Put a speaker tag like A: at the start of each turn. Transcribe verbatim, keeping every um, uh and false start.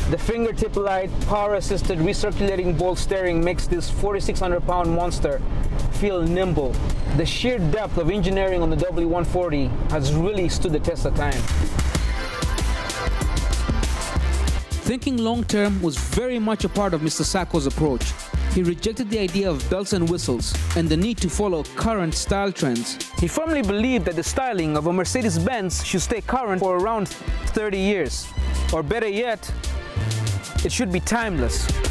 A: The fingertip light, power-assisted recirculating ball steering makes this forty-six hundred pound monster feel nimble. The sheer depth of engineering on the W one forty has really stood the test of time. Thinking long-term was very much a part of Mister Sacco's approach. He rejected the idea of bells and whistles and the need to follow current style trends. He firmly believed that the styling of a Mercedes-Benz should stay current for around thirty years. Or better yet, it should be timeless.